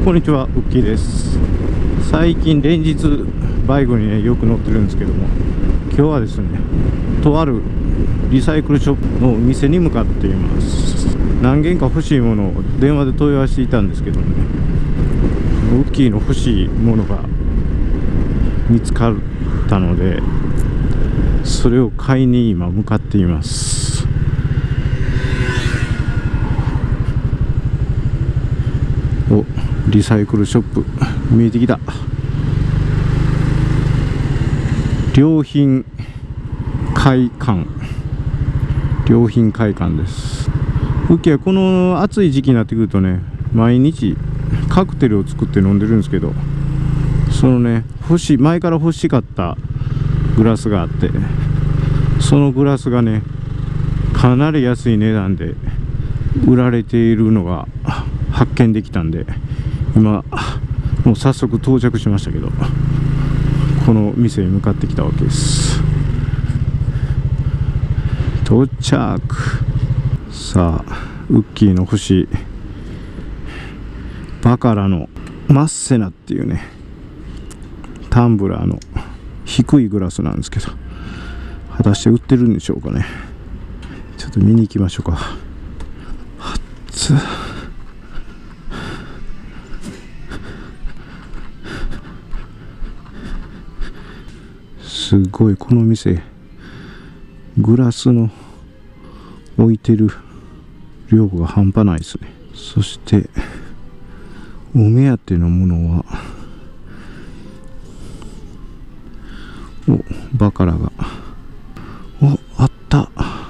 こんにちは、ウッキーです。最近連日バイクにねよく乗ってるんですけども、今日はですね、とあるリサイクルショップの店に向かっています。何件か欲しいものを電話で問い合わせていたんですけどもね、ウッキーの欲しいものが見つかったので、それを買いに今向かっています。お、リサイクルショップ見えてきた。良品会館、良品会館です。ウッキーはこの暑い時期になってくるとね、毎日カクテルを作って飲んでるんですけど、そのね、前から欲しかったグラスがあって、そのグラスがね、かなり安い値段で売られているのが発見できたんで、今もう早速到着しましたけど、この店に向かってきたわけです。到着。さあ、ウッキーの欲しいバカラのマッセナっていうね、タンブラーの低いグラスなんですけど、果たして売ってるんでしょうかね。ちょっと見に行きましょうか。すごい、この店グラスの置いてる量が半端ないですね。そしてお目当てのものは、バカラがあった。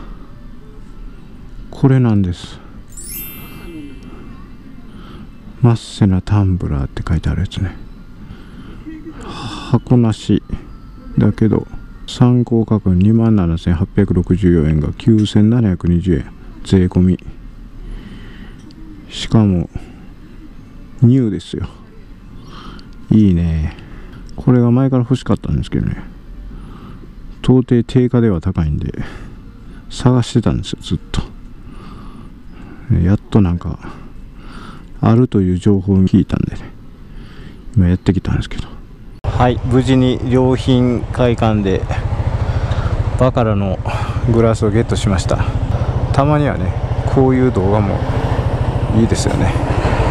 これなんです。マッセナタンブラーって書いてあるやつね。箱なしだけど参考価格 27,864 円が 9,720 円税込み。しかもニューですよ。いいね。これが前から欲しかったんですけどね、到底定価では高いんで探してたんですよ、ずっと。やっとなんかあるという情報を聞いたんでね、今やってきたんですけど。はい、無事に良品会館でバカラのグラスをゲットしました。たまにはね、こういう動画もいいですよね。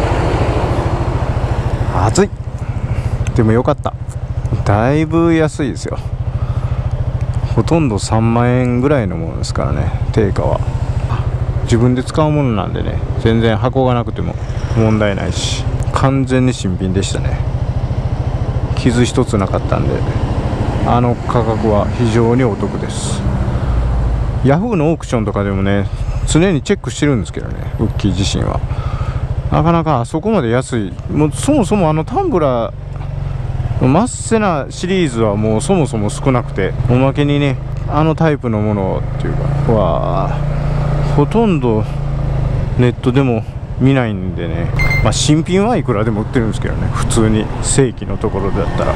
暑い。でもよかった。だいぶ安いですよ。ほとんど3万円ぐらいのものですからね、定価は。自分で使うものなんでね、全然箱がなくても問題ないし、完全に新品でしたね。傷一つなかったんで、あの価格は非常にお得です。ヤフーのオークションとかでもね、常にチェックしてるんですけどね、ウッキー自身はなかなかあそこまで安い。もうそもそもあのタンブラーマッセナシリーズはもうそもそも少なくて、おまけにね、あのタイプのものっていうかはほとんどネットでも見ないんでね、まあ新品はいくらでも売ってるんですけどね、普通に正規のところだったら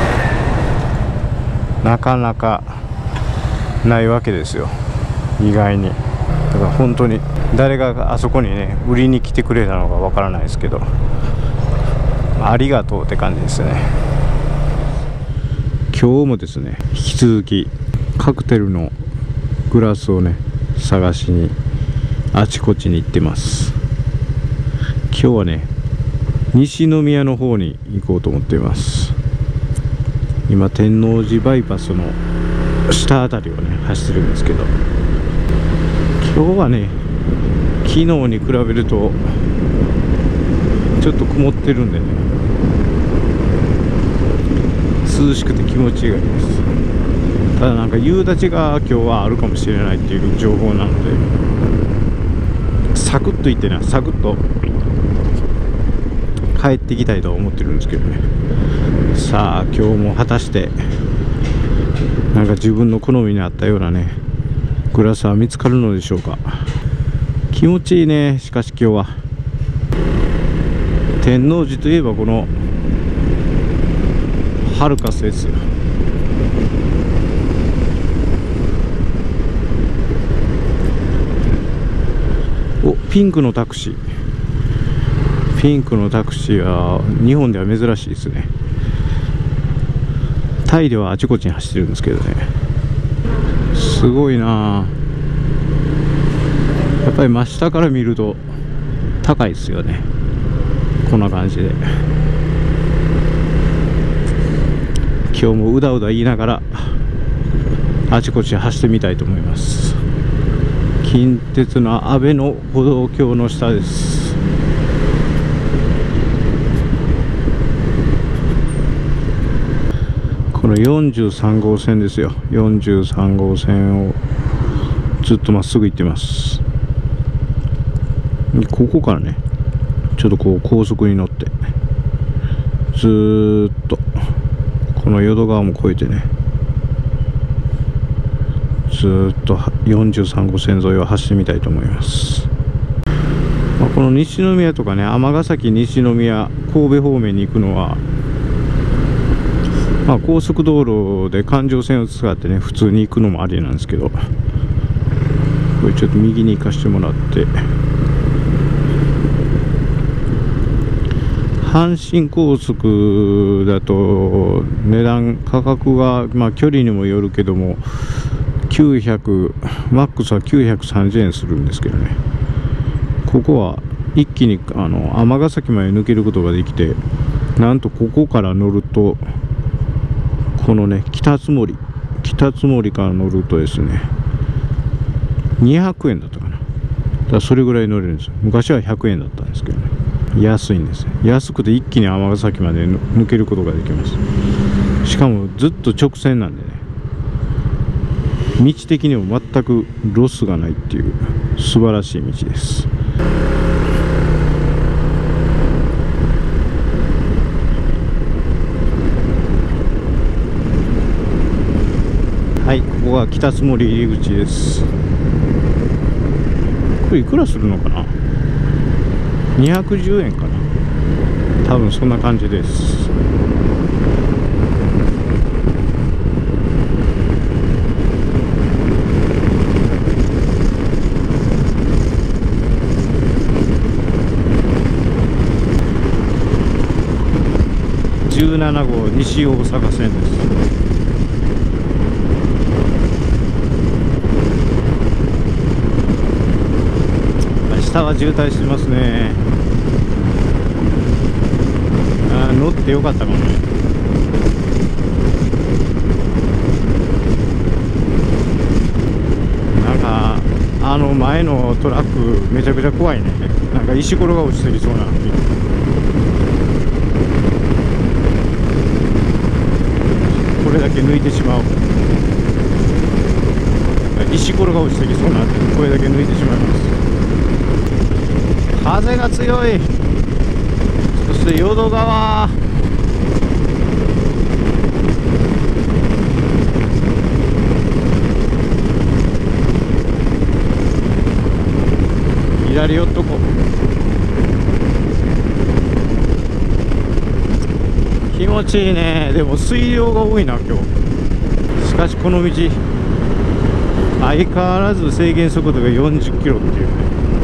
なかなかないわけですよ、意外に。だから本当に誰があそこにね売りに来てくれたのかわからないですけど、ありがとうって感じですね。今日もですね、引き続きカクテルのグラスをね探しにあちこちに行ってます。今日はね、西宮の方に行こうと思っています。今天王寺バイパスの下あたりをね走ってるんですけど、今日はね昨日に比べるとちょっと曇ってるんでね、涼しくて気持ちいいがいいです。ただなんか夕立が今日はあるかもしれないっていう情報なので、サクッと行ってね、サクッと帰ってきたいとは思ってるんですけどね。さあ今日も果たしてなんか自分の好みに合ったようなねグラスは見つかるのでしょうか。気持ちいいね。しかし今日は天王寺といえばこのハルカスですよ。お、ピンクのタクシー。 ピンクのタクシーは日本では珍しいですね。タイではあちこちに走ってるんですけどね。すごいな。やっぱり真下から見ると高いですよね。こんな感じで今日もうだうだ言いながらあちこち走ってみたいと思います。近鉄の安倍の歩道橋の下です。この43号線ですよ。43号線をずっとまっすぐ行ってます。ここからね、ちょっとこう高速に乗ってずーっとこの淀川も越えてね、ずーっと43号線沿いを走ってみたいと思います。この西宮とかね、尼崎西宮神戸方面に行くのは、高速道路で環状線を使ってね普通に行くのもありなんですけど、これちょっと右に行かしてもらって、阪神高速だと値段価格が距離にもよるけども900マックスは930円するんですけどね、ここは一気に尼崎まで抜けることができて、なんとここから乗るとこのね北津森から乗るとですね200円だったかな。だからそれぐらい乗れるんですよ。昔は100円だったんですけどね、安いんですね。安くて一気に尼崎まで抜けることができます。しかもずっと直線なんでね、道的にも全くロスがないっていう素晴らしい道です。はい、ここが北津森入り口です。これいくらするのかな。210円かな、多分そんな感じです。17号西大阪線です。下は渋滞してますね。乗ってよかったかもね。なんか前のトラックめちゃくちゃ怖いね。なんか石ころが落ちてきそうな。これだけ抜いてしまう。石ころが落ちてきそうな。これだけ抜いてしまいます。風が強い。そして淀川、左寄っとこう。気持ちいいね。でも水量が多いな今日。しかしこの道相変わらず制限速度が40キロっていうね。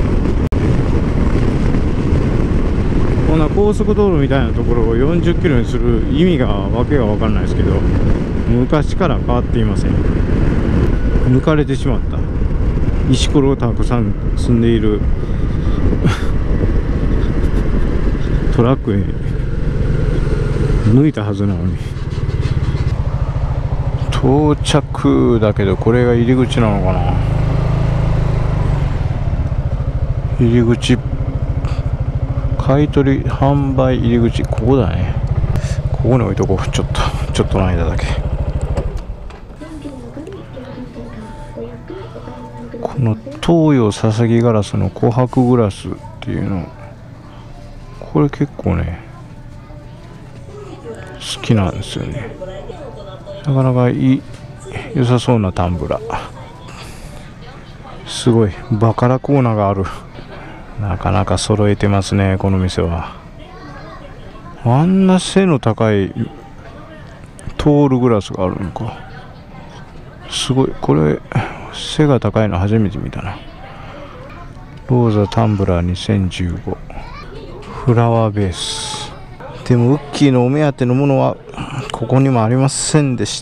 こんな高速道路みたいなところを40キロにする意味がわけが分かんないですけど、昔から変わっていません。抜かれてしまった石ころをたくさん積んでいるトラックに抜いたはずなのに。到着だけどこれが入り口なのかな。入り口、買取販売入り口、ここだね。ここに置いとこう。ちょっとの間だけ。この東洋ささぎガラスの琥珀グラスっていうの、これ結構ね好きなんですよね。なかなか良さそうなタンブラー。すごいバカラコーナーがある。なかなか揃えてますねこの店は。あんな背の高いトールグラスがあるのか。すごい。これ背が高いの初めて見たな。ローザタンブラー2015。 フラワーベース。でもウッキーのお目当てのものはここにもありませんでした。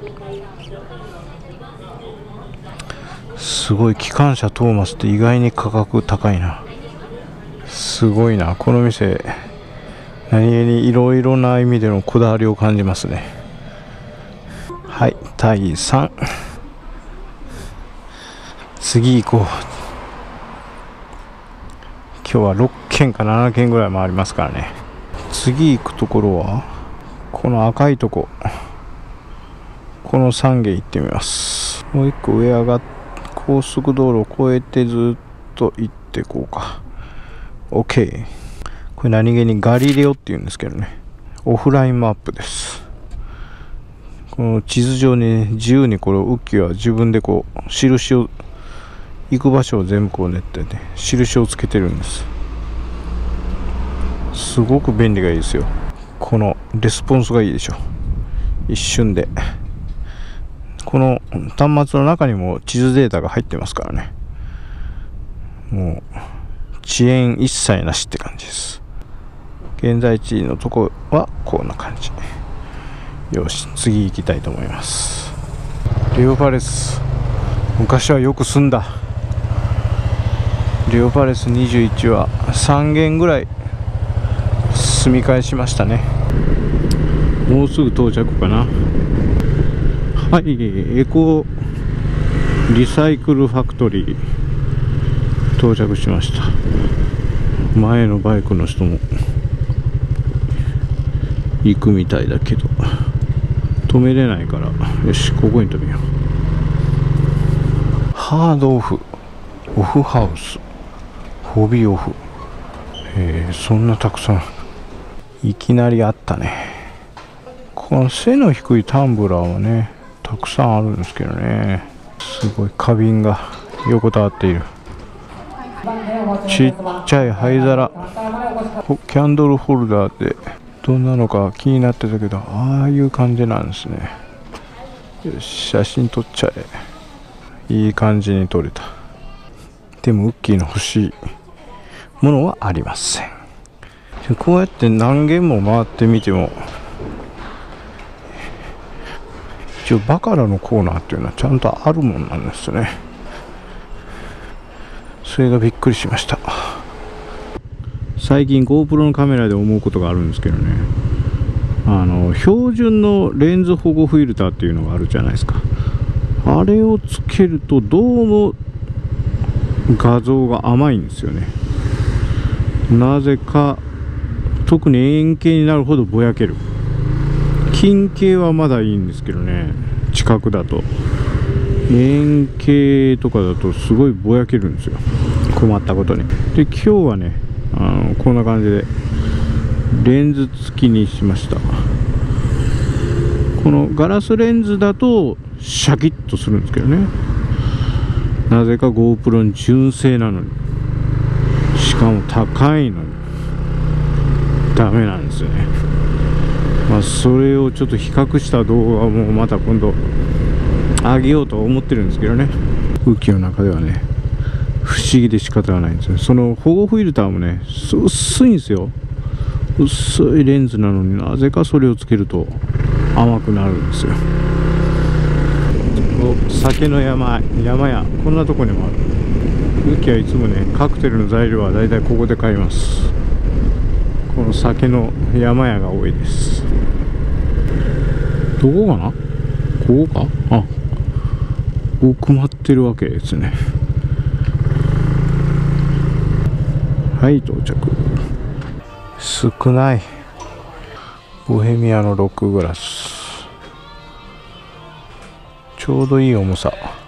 すごい、機関車トーマスって意外に価格高いな。すごいな、この店何気にいろいろな意味でのこだわりを感じますね。はい、第3、次行こう。今日は6軒か7軒ぐらい回りますからね。次行くところはこの赤いとこ、この3軒行ってみます。もう1個上上がって高速道路を越えてずっと行ってこうか。 OK。 これ何気にガリレオっていうんですけどね、オフラインマップです。この地図上に自由にこれをウッキーは自分でこう印を、行く場所を全部こう練ってね、印をつけてるんです。すごく便利がいいですよ。このレスポンスがいいでしょ。一瞬で。この端末の中にも地図データが入ってますからね。もう遅延一切なしって感じです。現在地のとこはこんな感じ。よし、次行きたいと思います。レオパレス、昔はよく住んだ。レオパレス21は3軒ぐらい住み替えしましたね。もうすぐ到着かな。はい、エコリサイクルファクトリー到着しました。前のバイクの人も行くみたいだけど止めれないから、よし、ここに止めよう。ハードオフ、オフハウス、ホビーオフ、そんなたくさんいきなりあったね。この背の低いタンブラーはねたくさんあるんですけどね、すごい花瓶が横たわっている。ちっちゃい灰皿、キャンドルホルダーでどんなのか気になってたけど、ああいう感じなんですね。よし、写真撮っちゃえ。いい感じに撮れた。でもウッキーの欲しいものはありません。こうやって何軒も回ってみても、一応バカラのコーナーっていうのはちゃんとあるもんなんですね。それがびっくりしました。最近 GoPro のカメラで思うことがあるんですけどね、標準のレンズ保護フィルターっていうのがあるじゃないですか。あれをつけるとどうも画像が甘いんですよね。なぜか特に円形になるほどぼやける。近景はまだいいんですけどね、近くだと円形とかだとすごいぼやけるんですよ、困ったことに。で今日はねこんな感じでレンズ付きにしました。このガラスレンズだとシャキッとするんですけどね、なぜか GoPro に純正なのに、しかも高いのにダメなんですよね。それをちょっと比較した動画もまた今度上げようと思ってるんですけどね。ウッキーの中ではね不思議で仕方がないんですよ。その保護フィルターもね薄いんですよ。薄いレンズなのになぜかそれをつけると甘くなるんですよ。酒の山屋、こんなとこにもある。ウッキーはいつもねカクテルの材料はだいたいここで買います。この酒の山屋が多いです。どこかな、ここか、あ、奥まってるわけですね。はい、到着。少ない。ボヘミアのロックグラス、ちょうどいい重さ。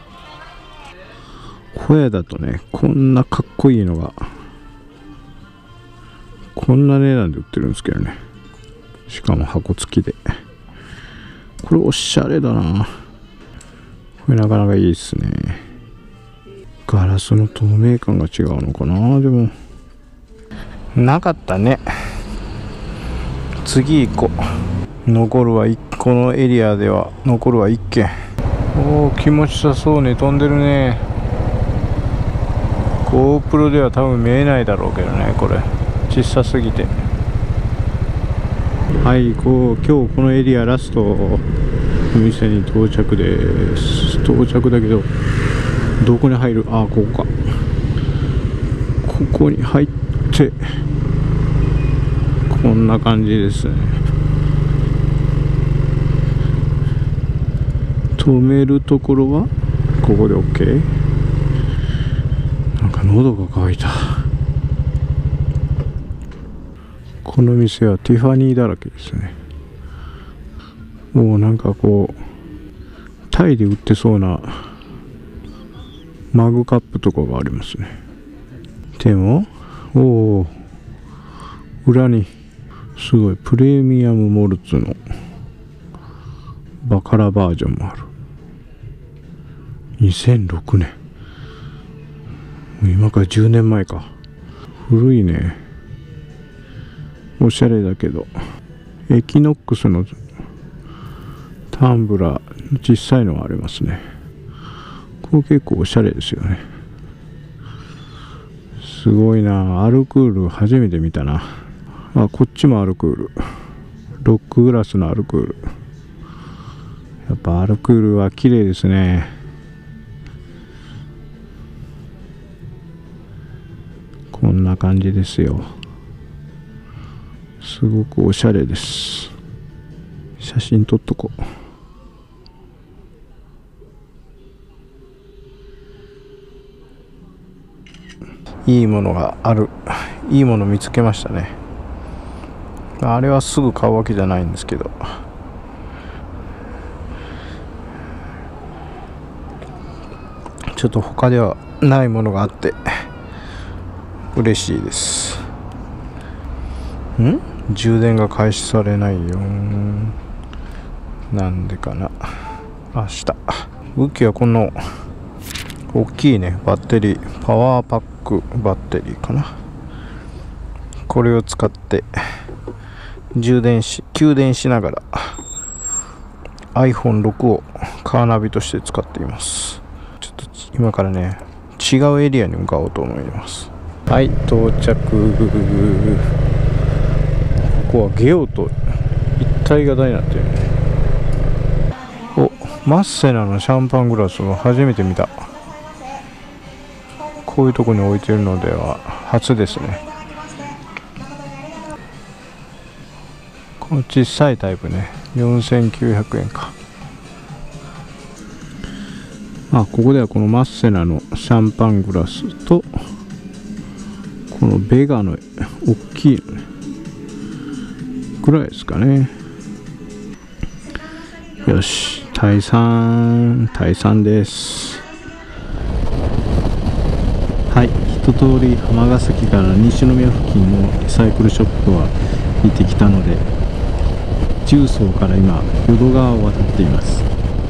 ホヤだとねこんなかっこいいのがこんな値段で売ってるんですけどね、しかも箱付きで。これおしゃれだな。これなかなかいいですね。ガラスの透明感が違うのかな。でもなかったね。次行こう。残るはこのエリアでは残るは1軒。おお、気持ちよさそうに飛んでるね。 GoPro では多分見えないだろうけどね、これ小さすぎて。はい、今日このエリアラストお店に到着です。到着だけどどこに入る？あ、ここか。ここに入ってこんな感じですね。止めるところはここで OK。 なんか喉が渇いた。この店はティファニーだらけですね。もうなんかこうタイで売ってそうなマグカップとかがありますね。でも裏にすごいプレミアムモルツのバカラバージョンもある。2006年。今から10年前か。古いね。おしゃれだけど、エキノックスのタンブラー小さいのがありますね。これ結構おしゃれですよね。すごいな。アルクール初めて見たな。あ、こっちもアルクール。ロックグラスのアルクール。やっぱアルクールは綺麗ですね。こんな感じですよ。すごくおしゃれです。写真撮っとこう。いいものがある。いいもの見つけましたね。あれはすぐ買うわけじゃないんですけど、ちょっと他ではないものがあって嬉しいです。充電が開始されないよ。なんでかな。明日武器はこの大きいねバッテリー、パワーパックバッテリーかな。これを使って給電しながら iPhone6 をカーナビとして使っています。ちょっと今からね違うエリアに向かおうと思います。はい、到着。ここはゲオと一体型になってるね。マッセナのシャンパングラスを初めて見た。こういうとこに置いてるのでは初ですね。この小さいタイプね、4900円か。ここではこのマッセナのシャンパングラスとこのベガの大きいのねぐらいですかね。よし、退散です。はい、一通り尼崎から西宮付近のリサイクルショップは行ってきたので、重曹から今淀川を渡っています。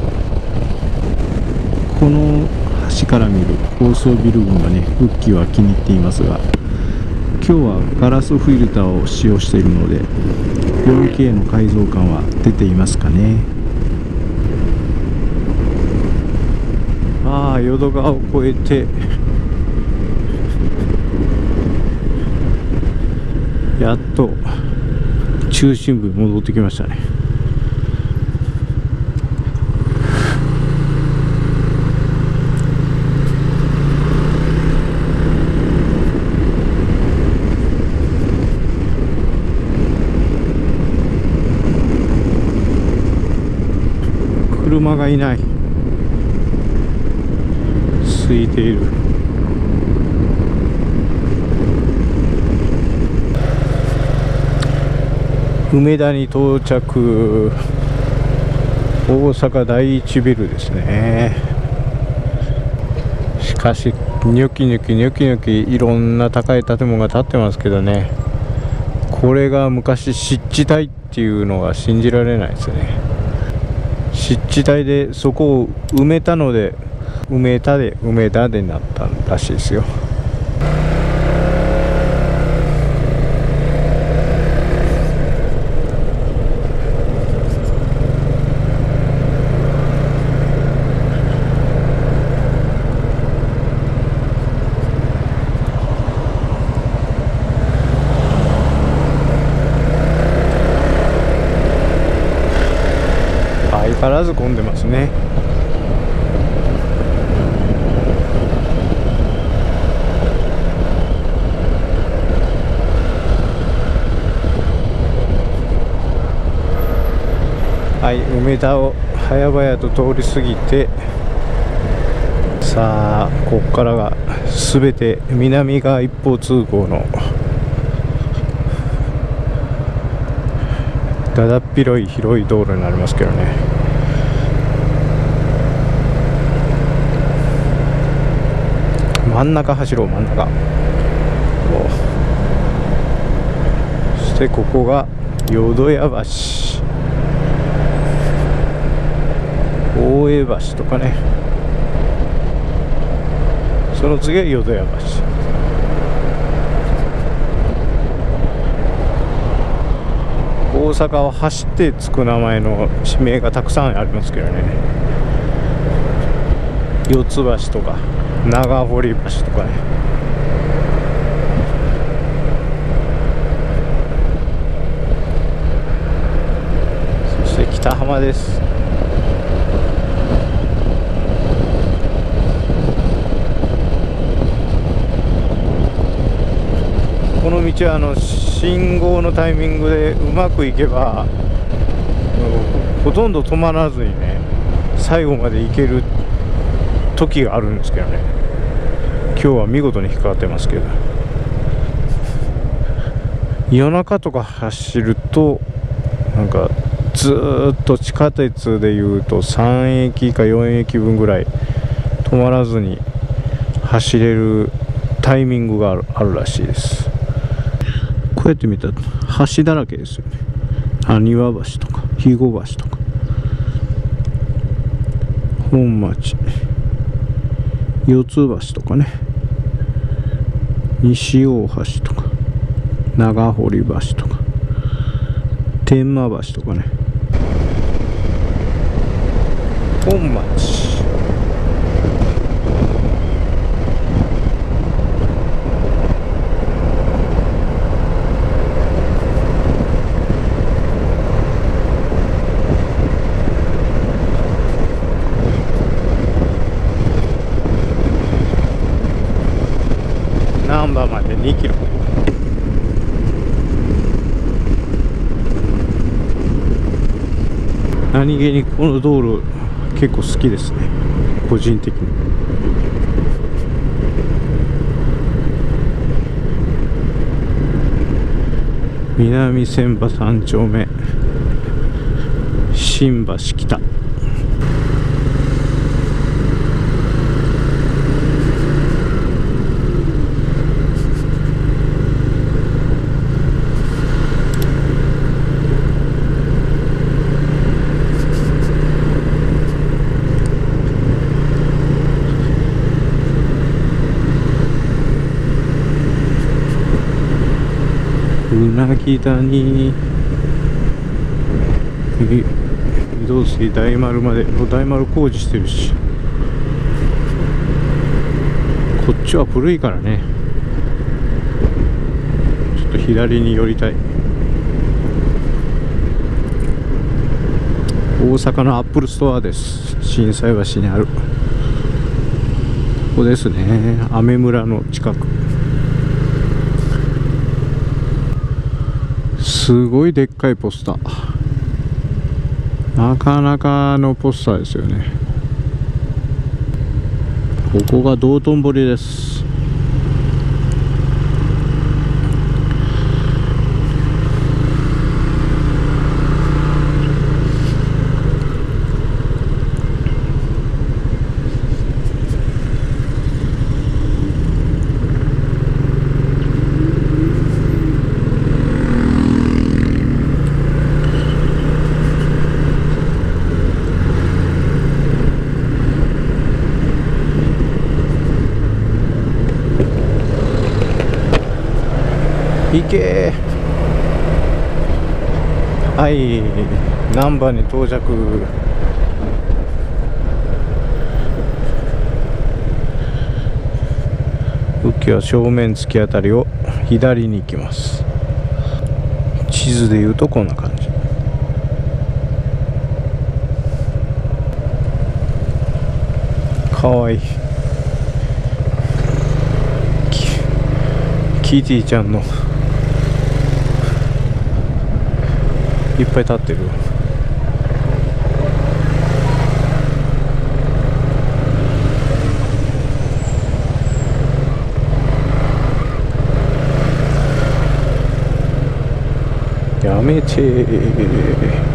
この橋から見る高層ビル群がね、ウッキーは気に入っていますが、今日はガラスフィルターを使用しているので 4K の解像感は出ていますかね。淀川を越えてやっと中心部に戻ってきましたね。車がいない。空いている。梅田に到着。大阪第一ビルですね。しかしニョキニョキいろんな高い建物が建ってますけどね、これが昔湿地帯っていうのが信じられないですね。湿地帯でそこを埋めたので梅田でなったらしいですよ。 らず混んでますね。はい、梅田を早々と通り過ぎて、さあここからが全て南側一方通行のだだっ広い広い道路になりますけどね。真ん中走ろう、真ん中。そしてここが淀屋橋、大江橋とかね。その次は淀屋橋。大阪を走って着く名前の地名がたくさんありますけどね。四ツ橋とか長堀橋とかね。そして北浜です。この道は信号のタイミングでうまくいけばほとんど止まらずにね、最後まで行ける時があるんですけどね。今日は見事に引っかかってますけど、夜中とか走るとなんかずーっと地下鉄でいうと3駅か4駅分ぐらい止まらずに走れるタイミングがあるらしいです。こうやって見たら橋だらけですよね。埴輪橋とか肥後橋とか本町、四ツ橋とかね、西大橋とか長堀橋とか天満橋とかね。本町、難波まで2キロ。何気にこの道路結構好きですね、個人的に。南千葉3丁目、新橋北。うなぎ谷、御堂筋大丸まで、大丸工事してるし、こっちは古いからね、ちょっと左に寄りたい。大阪のアップルストアです。心斎橋にある。ここですね、雨村の近く。すごいでっかいポスター、なかなかのポスターですよね。ここが道頓堀です。行けー。はい、難波に到着。浮きは正面突き当たりを左に行きます。地図でいうとこんな感じ。 かわいい。キティちゃんのいっぱい立ってる。やめてー。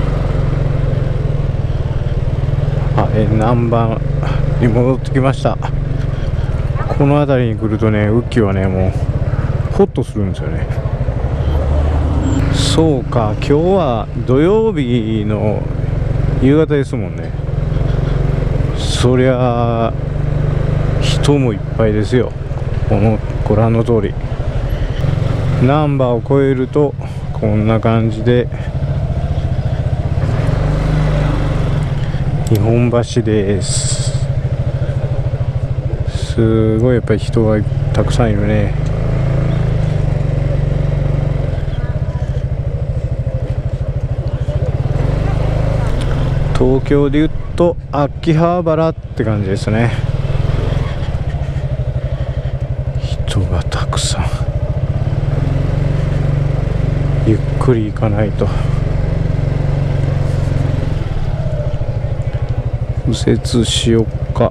南蛮に戻ってきました。この辺りに来るとね、ウッキーはね、もうホッとするんですよね。そうか、今日は土曜日の夕方ですもんね。そりゃ人もいっぱいですよ。ご覧の通り、難波を越えるとこんな感じで日本橋です。すごいやっぱり人がたくさんいるね。東京でいうと秋葉原って感じですね。人がたくさん。ゆっくり行かないと。右折しよっか。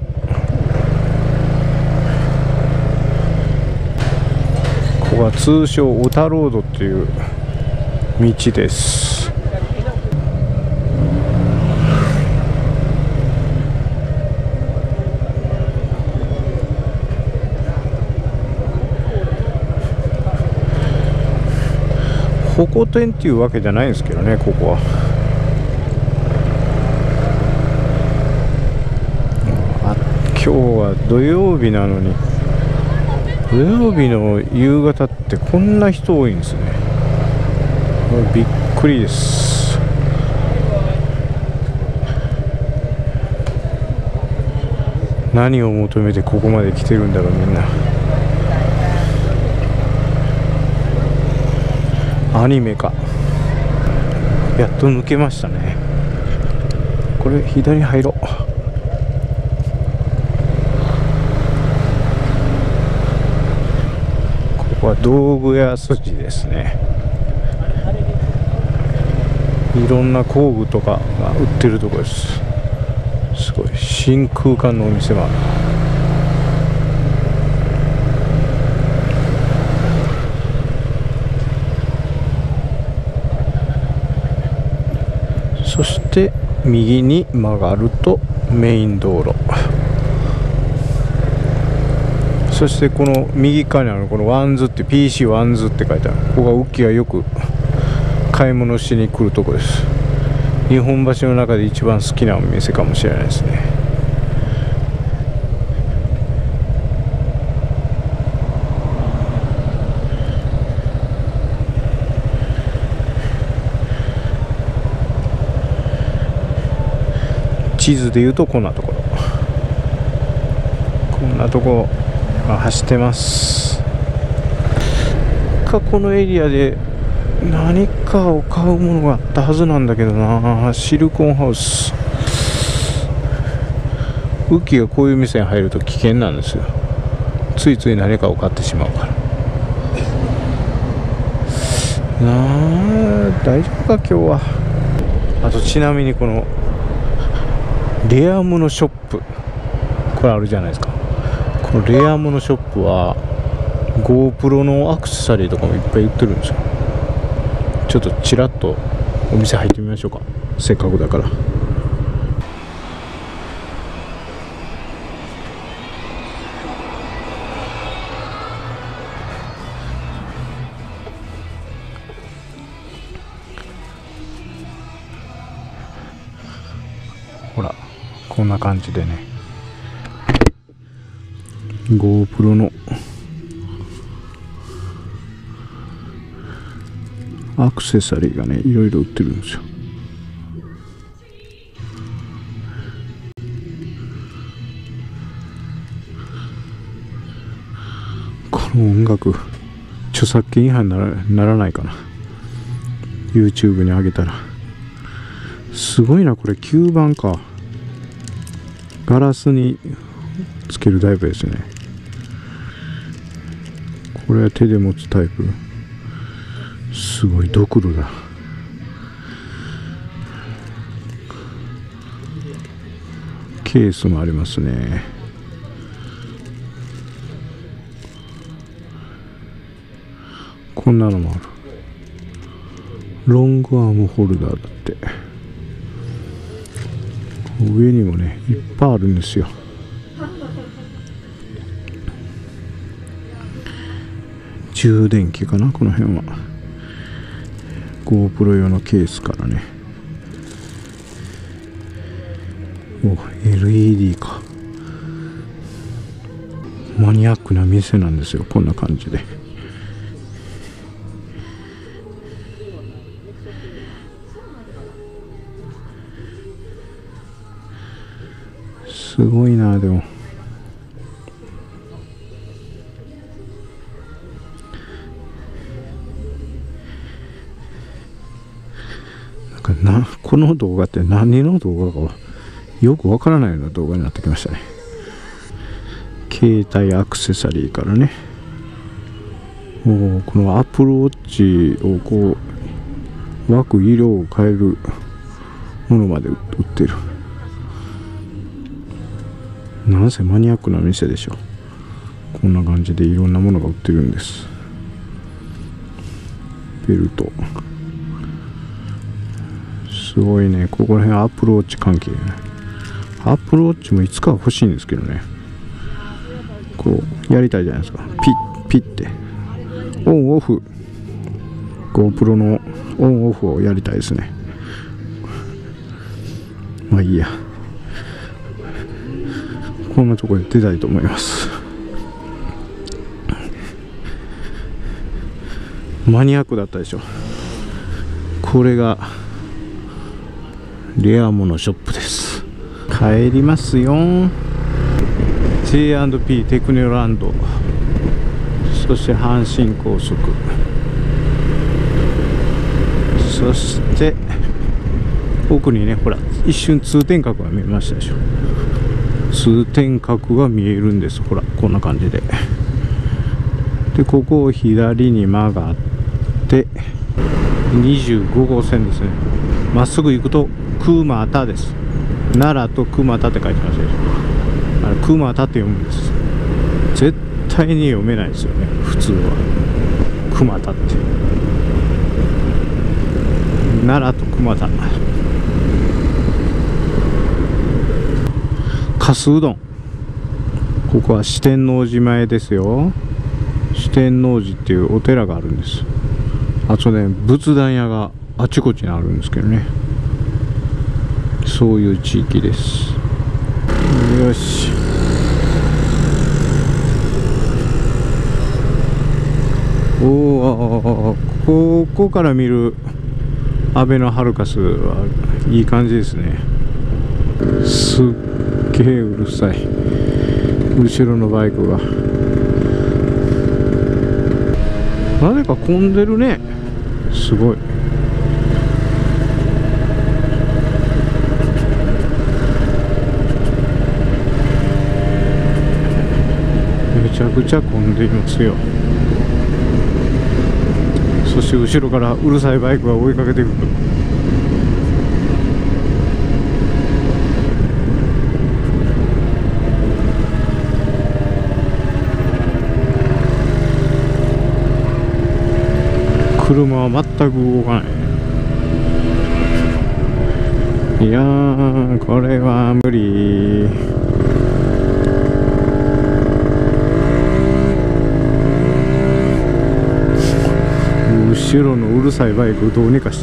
ここは通称オタロードっていう道です。ホコ天っていうわけじゃないんですけどね、ここは。今日は土曜日なのに、土曜日の夕方ってこんな人多いんですね。もうびっくりです。何を求めてここまで来てるんだろう、みんな。アニメか。やっと抜けましたね。これ左に入ろう。ここは道具屋筋ですね。いろんな工具とかが売ってるところです。すごい真空管のお店もある。そして右に曲がるとメイン道路。そしてこの右側にあるこのワンズって PC ワンズって書いてある。ここがウッキーがよく買い物しに来るところです。日本橋の中で一番好きなお店かもしれないですね。地図でいうとこんなところ、こんなとこが走ってます。このエリアで何かを買うものがあったはずなんだけどな。シルコンハウス。ウッキーがこういう店に入ると危険なんですよ。ついつい何かを買ってしまうから。大丈夫か今日は。あとちなみにこのレアものショップ、これあるじゃないですか。このレアものショップは GoPro のアクセサリーとかもいっぱい売ってるんですよ。ちょっとちらっとお店入ってみましょうか、せっかくだから。ほらこんな感じでね、 GoPro のアクセサリーがねいろいろ売ってるんですよ。この音楽著作権違反にならないかな、 YouTube に上げたら。すごいなこれ、吸盤か。ガラスにつけるタイプですね。これは手で持つタイプ。すごいドクロだ。ケースもありますね。こんなのもある。ロングアームホルダーだって。上にもね、いっぱいあるんですよ。充電器かな、この辺は。GoPro 用のケースからね。お、LED か。マニアックな店なんですよ、こんな感じで。すごいな。でもこの動画って何の動画かよくわからないような動画になってきましたね。携帯アクセサリーからね、もうこのアップルウォッチをこう枠色を変えるものまで売ってる。なんせマニアックな店でしょ。こんな感じでいろんなものが売ってるんです。ベルトすごいね。ここら辺アップルウォッチ関係ね。アップルウォッチもいつかは欲しいんですけどね。こうやりたいじゃないですか。ピッてオンオフ、 GoPro のオンオフをやりたいですね。まあいいや、こんなとこで出たいと思います。マニアックだったでしょ。これがレアモノショップです。帰りますよ。 J&P テクネランド、そして阪神高速、そして奥にね、ほら一瞬通天閣が見えましたでしょ。通天閣が見えるんです。ほらこんな感じで。でここを左に曲がって25号線ですね。まっすぐ行くと熊田です。奈良と熊田って書いてますでしょ。あれ熊田って読むんです。絶対に読めないですよね、普通は。熊田って奈良と熊田。かすうどん、ここは四天王寺前ですよ。四天王寺っていうお寺があるんです。あとね、仏壇屋があちこちにあるんですけどね、そういう地域です。よし、ここから見るアベノハルカスはいい感じですね。すっげえうるさい、後ろのバイクが。なぜか混んでるね、すごい。めちゃくちゃ混んでいますよ。そして後ろからうるさいバイクが追いかけてくる。車は全く動かない。いやー、これは無理。後ろのうるさいバイクどうにかして。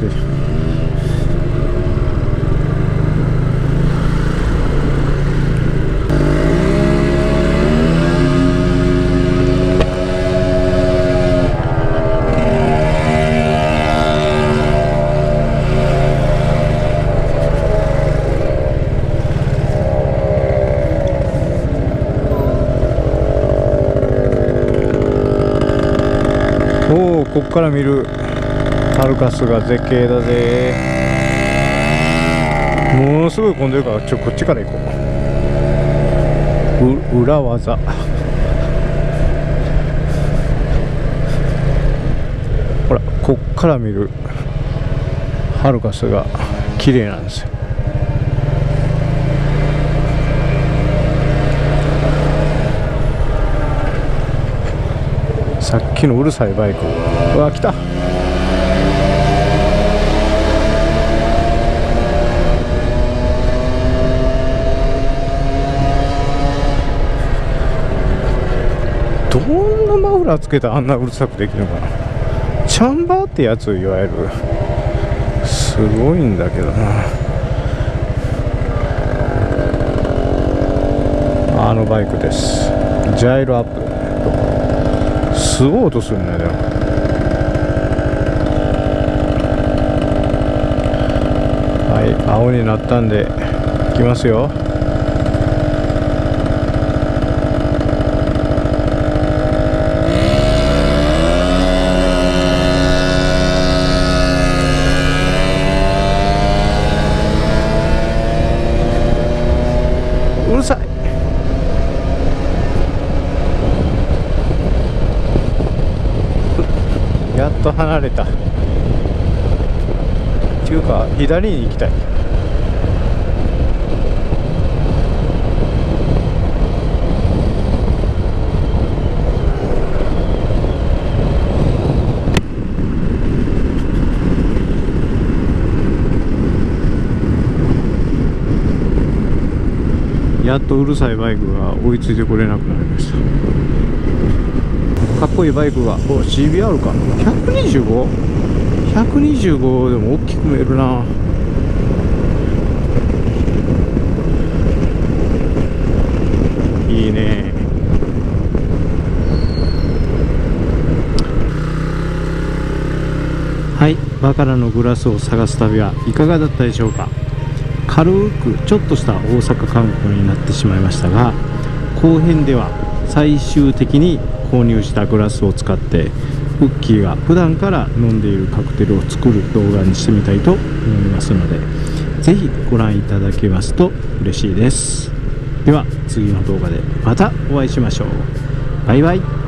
おお、こっから見るハルカスが絶景だぜ。ものすごい混んでるから、こっちから行こう。 裏技。ほら、こっから見るハルカスが綺麗なんですよ。さっきのうるさいバイク、うわ、来た。どんなマフラーつけたらあんなうるさくできるのかな。チャンバーってやつ、いわゆるすごいんだけどな。あのバイクです。ジャイロアップ、すごい音するね。でもはい、青になったんで行きますよ。うるさい。やっと離れた。っていうか左に行きたい。やっとうるさいバイクが追いついてこれなくなりました。かっこいいバイクが、CBR か 125？125 でも大きく見えるな。いいね。はい、バカラのグラスを探す旅はいかがだったでしょうか。軽くちょっとした大阪観光になってしまいましたが、後編では最終的に購入したグラスを使ってウッキーが普段から飲んでいるカクテルを作る動画にしてみたいと思いますので、ぜひご覧いただけますと嬉しいです。では次の動画でまたお会いしましょう。バイバイ。